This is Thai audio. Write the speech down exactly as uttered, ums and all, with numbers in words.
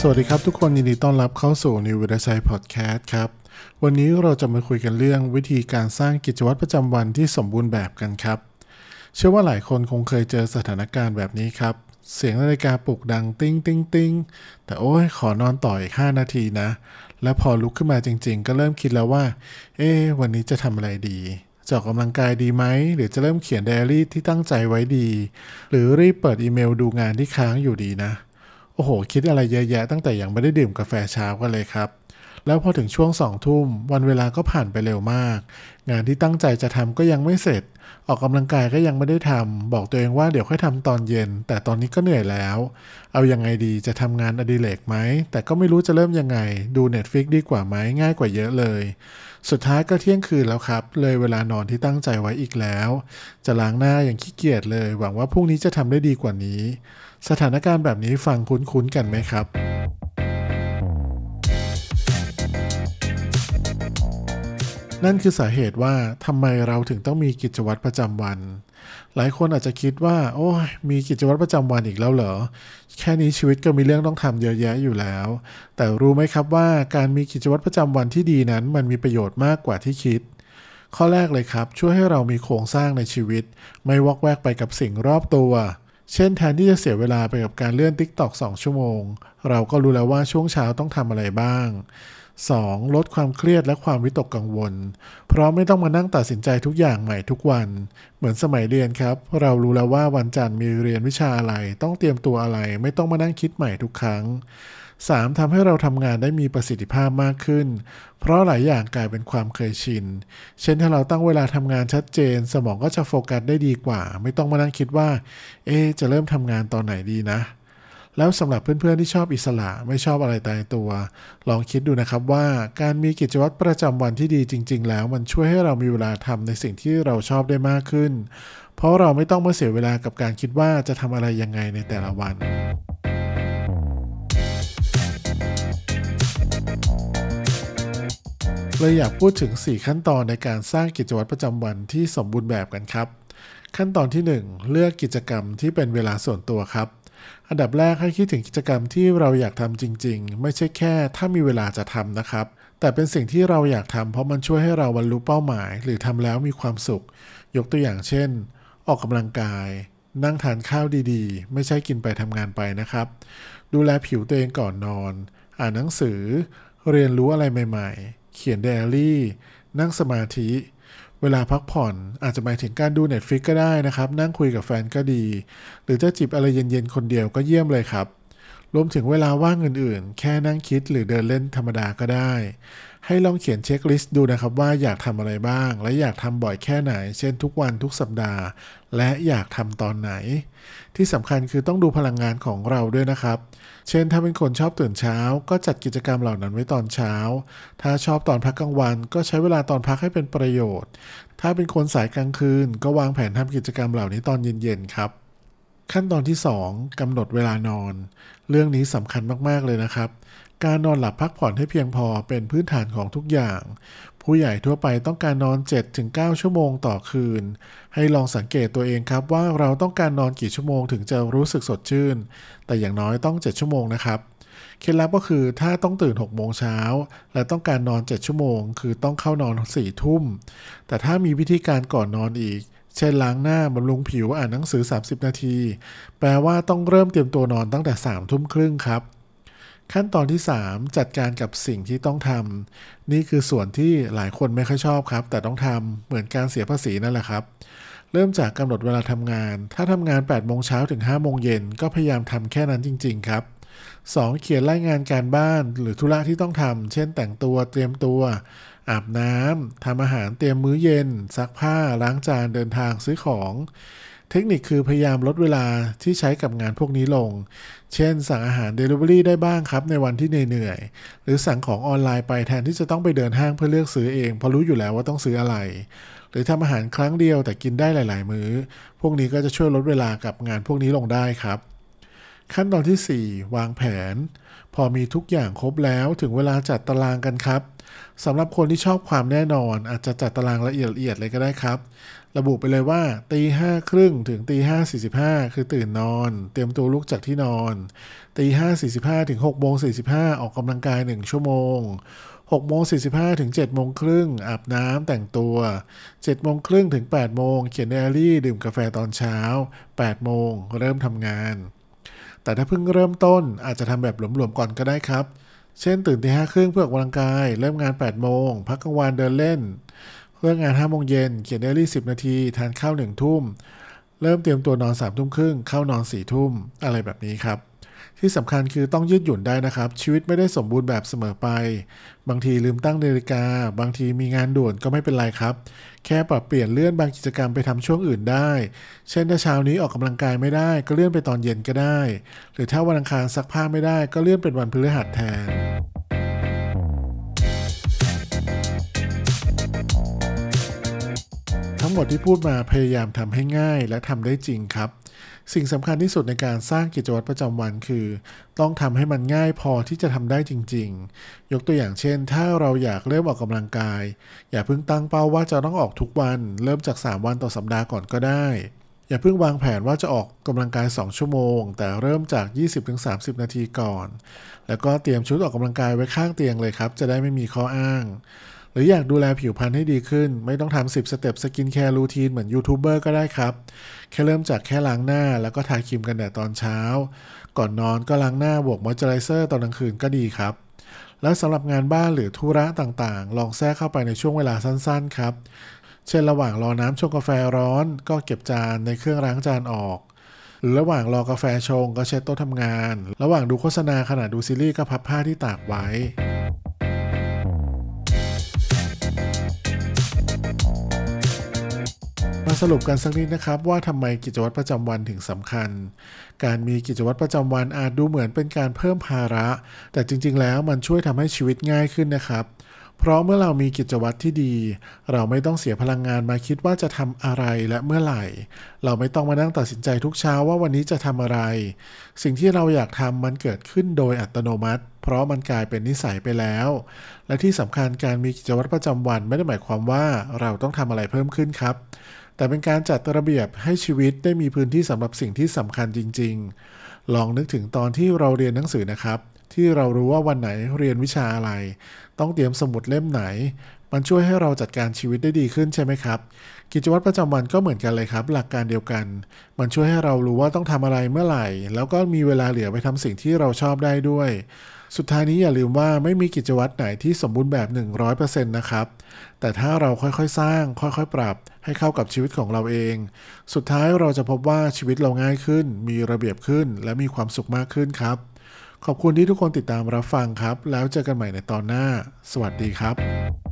วัสดีครับทุกคนยินดีต้อนรับเข้าสู่ New วิทยาชัย Podcast ครับวันนี้เราจะมาคุยกันเรื่องวิธีการสร้างกิจวัตรประจำวันที่สมบูรณ์แบบกันครับเชื่อว่าหลายคนคงเคยเจอสถานการณ์แบบนี้ครับเสียงนาฬิกาปลุกดังติ้งติ้งติ้งแต่โอ้ยขอนอนต่ออีกห้านาทีนะแล้วพอลุกขึ้นมาจริงๆก็เริ่มคิดแล้วว่าเอ๊ะวันนี้จะทำอะไรดีจะออกกำลังกายดีไหมหรือจะเริ่มเขียนไดอารี่ที่ตั้งใจไว้ดีหรือรีบเปิดอีเมลดูงานที่ค้างอยู่ดีนะโอ้โหคิดอะไรเยอะแยะตั้งแต่ยังไม่ได้ดื่มกาแฟเช้ากันเลยครับแล้วพอถึงช่วงสองทุ่มวันเวลาก็ผ่านไปเร็วมากงานที่ตั้งใจจะทำก็ยังไม่เสร็จออกกำลังกายก็ยังไม่ได้ทำบอกตัวเองว่าเดี๋ยวค่อยทำตอนเย็นแต่ตอนนี้ก็เหนื่อยแล้วเอายังไงดีจะทำงานอดิเรกไหมแต่ก็ไม่รู้จะเริ่มยังไงดู Netflix ดีกว่าไหมง่ายกว่าเยอะเลยสุดท้ายก็เที่ยงคืนแล้วครับเลยเวลานอนที่ตั้งใจไว้อีกแล้วจะล้างหน้าอย่างขี้เกียจเลยหวังว่าพรุ่งนี้จะทำได้ดีกว่านี้สถานการณ์แบบนี้ฟังคุ้นๆกันไหมครับนั่นคือสาเหตุว่าทำไมเราถึงต้องมีกิจวัตรประจำวันหลายคนอาจจะคิดว่าโอ้ยมีกิจวัตรประจำวันอีกแล้วเหรอแค่นี้ชีวิตก็มีเรื่องต้องทำเยอะแยะอยู่แล้วแต่รู้ไหมครับว่าการมีกิจวัตรประจำวันที่ดีนั้นมันมีประโยชน์มากกว่าที่คิดข้อแรกเลยครับช่วยให้เรามีโครงสร้างในชีวิตไม่วอกแวกไปกับสิ่งรอบตัวเช่นแทนที่จะเสียเวลาไปกับการเลื่อน TikTok สองชั่วโมงเราก็รู้แล้วว่าช่วงเช้าต้องทำอะไรบ้างสองลดความเครียดและความวิตกกังวลเพราะไม่ต้องมานั่งตัดสินใจทุกอย่างใหม่ทุกวันเหมือนสมัยเรียนครับเรารู้แล้วว่าวันจันทร์มีเรียนวิชาอะไรต้องเตรียมตัวอะไรไม่ต้องมานั่งคิดใหม่ทุกครั้งสามทำให้เราทำงานได้มีประสิทธิภาพมากขึ้นเพราะหลายอย่างกลายเป็นความเคยชินเช่นถ้าเราตั้งเวลาทำงานชัดเจนสมองก็จะโฟกัสได้ดีกว่าไม่ต้องมานั่งคิดว่าเอ๊ะจะเริ่มทำงานตอนไหนดีนะแล้วสำหรับเพื่อนๆที่ชอบอิสระไม่ชอบอะไรตายตัวลองคิดดูนะครับว่าการมีกิจวัตรประจำวันที่ดีจริงๆแล้วมันช่วยให้เรามีเวลาทำในสิ่งที่เราชอบได้มากขึ้นเพราะเราไม่ต้องมาเสียเวลากับการคิดว่าจะทำอะไรยังไงในแต่ละวันเลยอยากพูดถึงสี่ขั้นตอนในการสร้างกิจวัตรประจำวันที่สมบูรณ์แบบกันครับขั้นตอนที่หนึ่งเลือกกิจกรรมที่เป็นเวลาส่วนตัวครับอันดับแรกให้คิดถึงกิจกรรมที่เราอยากทำจริงๆไม่ใช่แค่ถ้ามีเวลาจะทำนะครับแต่เป็นสิ่งที่เราอยากทำเพราะมันช่วยให้เราบรรลุเป้าหมายหรือทำแล้วมีความสุขยกตัวอย่างเช่นออกกำลังกายนั่งทานข้าวดีๆไม่ใช่กินไปทำงานไปนะครับดูแลผิวตัวเองก่อนนอนอ่านหนังสือเรียนรู้อะไรใหม่ๆเขียนไดอารี่นั่งสมาธิเวลาพักผ่อนอาจจะหมายถึงการดู Netflix ก็ได้นะครับนั่งคุยกับแฟนก็ดีหรือจะจิบอะไรเย็นๆคนเดียวก็เยี่ยมเลยครับรวมถึงเวลาว่างอื่นๆแค่นั่งคิดหรือเดินเล่นธรรมดาก็ได้ให้ลองเขียนเช็คลิสต์ดูนะครับว่าอยากทำอะไรบ้างและอยากทำบ่อยแค่ไหนเช่นทุกวันทุกสัปดาห์และอยากทำตอนไหนที่สำคัญคือต้องดูพลังงานของเราด้วยนะครับเช่นถ้าเป็นคนชอบตื่นเช้าก็จัดกิจกรรมเหล่านั้นไว้ตอนเช้าถ้าชอบตอนพักกลางวันก็ใช้เวลาตอนพักให้เป็นประโยชน์ถ้าเป็นคนสายกลางคืนก็วางแผนทำกิจกรรมเหล่านี้ตอนเย็นๆครับขั้นตอนที่สองกำหนดเวลานอนเรื่องนี้สำคัญมากๆเลยนะครับการนอนหลับพักผ่อนให้เพียงพอเป็นพื้นฐานของทุกอย่างผู้ใหญ่ทั่วไปต้องการนอน เจ็ดถึงเก้า ชั่วโมงต่อคืนให้ลองสังเกตตัวเองครับว่าเราต้องการนอนกี่ชั่วโมงถึงจะรู้สึกสดชื่นแต่อย่างน้อยต้องเจ็ดชั่วโมงนะครับเคล็ดลับก็คือถ้าต้องตื่นหกโมงเช้าและต้องการนอนเจ็ดชั่วโมงคือต้องเข้านอนสี่ทุ่มแต่ถ้ามีวิธีการก่อนนอนอีกเช่นล้างหน้าบำรุงผิวอ่านหนังสือสามสิบนาทีแปลว่าต้องเริ่มเตรียมตัวนอนตั้งแต่สามทุ่มครึ่งครับขั้นตอนที่สามจัดการกับสิ่งที่ต้องทำนี่คือส่วนที่หลายคนไม่ค่อยชอบครับแต่ต้องทำเหมือนการเสียภาษีนั่นแหละครับเริ่มจากกำหนดเวลาทำงานถ้าทำงานแปดโมงเช้าถึงห้าโมงเย็นก็พยายามทำแค่นั้นจริงๆครับสองเขียนรายงานการบ้านหรือธุระที่ต้องทำเช่นแต่งตัวเตรียมตัวอาบน้ำทำอาหารเตรียมมื้อเย็นซักผ้าล้างจานเดินทางซื้อของเทคนิคคือพยายามลดเวลาที่ใช้กับงานพวกนี้ลงเช่นสั่งอาหาร Delivery ได้บ้างครับในวันที่เหนื่อยๆหรือสั่งของออนไลน์ไปแทนที่จะต้องไปเดินห้างเพื่อเลือกซื้อเองเพราะรู้อยู่แล้วว่าต้องซื้ออะไรหรือทำอาหารครั้งเดียวแต่กินได้หลายๆมื้อพวกนี้ก็จะช่วยลดเวลากับงานพวกนี้ลงได้ครับขั้นตอนที่สี่วางแผนพอมีทุกอย่างครบแล้วถึงเวลาจัดตารางกันครับสำหรับคนที่ชอบความแน่นอนอาจจะจัดตารางละเอียดๆเลยก็ได้ครับระบุไปเลยว่าตีห้าครึ่งถึงตีห้าสี่สิบห้าคือตื่นนอนเตรียมตัวลุกจากที่นอนตีห้าสี่สิบห้าถึงหกโมงสี่สิบห้าออกกำลังกายหนึ่งชั่วโมงหกโมงสี่สิบห้าถึงเจ็ดโมงครึ่งอาบน้ำแต่งตัวเจ็ดโมงครึ่งถึงแปดโมงเขียนไดอารี่ดื่มกาแฟตอนเช้าแปดโมงเริ่มทำงานแต่ถ้าเพิ่งเริ่มต้นอาจจะทำแบบหลวมๆก่อนก็ได้ครับเช่นตื่นตีห้าครึ่งเพื่อออกกำลังกายเริ่มงานแปดโมงพักกลางวันเดินเล่นเลิกงานห้าโมงเย็นเขียนไดอารี่สิบนาทีทานข้าวหนึ่งทุ่มเริ่มเตรียมตัวนอนสามทุ่มครึ่งเข้านอนสี่ทุ่มอะไรแบบนี้ครับที่สำคัญคือต้องยืดหยุ่นได้นะครับชีวิตไม่ได้สมบูรณ์แบบเสมอไปบางทีลืมตั้งนาฬิกาบางทีมีงานด่วนก็ไม่เป็นไรครับแค่ปรับเปลี่ยนเลื่อนบางกิจกรรมไปทำช่วงอื่นได้เช่นถ้าเช้านี้ออกกำลังกายไม่ได้ก็เลื่อนไปตอนเย็นก็ได้หรือถ้าวันอังคารซักผ้าไม่ได้ก็เลื่อนเป็นวันพฤหัสแทนทั้งหมดที่พูดมาพยายามทำให้ง่ายและทำได้จริงครับสิ่งสำคัญที่สุดในการสร้างกิจวัตรประจำวันคือต้องทำให้มันง่ายพอที่จะทำได้จริงๆยกตัวอย่างเช่นถ้าเราอยากเริ่มออกกำลังกายอย่าเพิ่งตั้งเป้าว่าจะต้องออกทุกวันเริ่มจากสามวันต่อสัปดาห์ก่อนก็ได้อย่าเพิ่งวางแผนว่าจะออกกำลังกายสองชั่วโมงแต่เริ่มจาก ยี่สิบถึงสามสิบ นาทีก่อนแล้วก็เตรียมชุดออกกำลังกายไว้ข้างเตียงเลยครับจะได้ไม่มีข้ออ้างหรืออยากดูแลผิวพรรณให้ดีขึ้นไม่ต้องทำสิบสเต็ปสกินแคร์รูทีนเหมือนยูทูบเบอร์ก็ได้ครับแค่เริ่มจากแค่ล้างหน้าแล้วก็ทาครีมกันแดดตอนเช้าก่อนนอนก็ล้างหน้าบวกมอยเจอไรเซอร์ตอนกลางคืนก็ดีครับแล้วสำหรับงานบ้านหรือธุระต่างๆลองแทรกเข้าไปในช่วงเวลาสั้นๆครับเช่นระหว่างรอน้ำชงกาแฟร้อนก็เก็บจานในเครื่องล้างจานออกหรือระหว่างรอกาแฟชงก็เช็ดโต๊ะทำงานระหว่างดูโฆษณาขณะดูซีรีส์ก็พับผ้าที่ตากไว้มาสรุปกันสักนิดนะครับว่าทำไมกิจวัตรประจำวันถึงสำคัญการมีกิจวัตรประจำวันอาจดูเหมือนเป็นการเพิ่มภาระแต่จริงๆแล้วมันช่วยทำให้ชีวิตง่ายขึ้นนะครับเพราะเมื่อเรามีกิจวัตรที่ดีเราไม่ต้องเสียพลังงานมาคิดว่าจะทำอะไรและเมื่อไหร่เราไม่ต้องมานั่งตัดสินใจทุกเช้าว่าวันนี้จะทำอะไรสิ่งที่เราอยากทำมันเกิดขึ้นโดยอัตโนมัติเพราะมันกลายเป็นนิสัยไปแล้วและที่สำคัญการมีกิจวัตรประจำวันไม่ได้หมายความว่าเราต้องทำอะไรเพิ่มขึ้นครับแต่เป็นการจัดระเบียบให้ชีวิตได้มีพื้นที่สำหรับสิ่งที่สำคัญจริงๆลองนึกถึงตอนที่เราเรียนหนังสือนะครับที่เรารู้ว่าวันไหนเรียนวิชาอะไรต้องเตรียมสมุดเล่มไหนมันช่วยให้เราจัดการชีวิตได้ดีขึ้นใช่ไหมครับกิจวัตรประจำวันก็เหมือนกันเลยครับหลักการเดียวกันมันช่วยให้เรารู้ว่าต้องทำอะไรเมื่อไหร่แล้วก็มีเวลาเหลือไปทำสิ่งที่เราชอบได้ด้วยสุดท้ายนี้อย่าลืมว่าไม่มีกิจวัตรไหนที่สมบูรณ์แบบ หนึ่งร้อยเปอร์เซ็นต์ นะครับแต่ถ้าเราค่อยๆสร้างค่อยๆปรับให้เข้ากับชีวิตของเราเองสุดท้ายเราจะพบว่าชีวิตเราง่ายขึ้นมีระเบียบขึ้นและมีความสุขมากขึ้นครับขอบคุณที่ทุกคนติดตามรับฟังครับแล้วเจอกันใหม่ในตอนหน้าสวัสดีครับ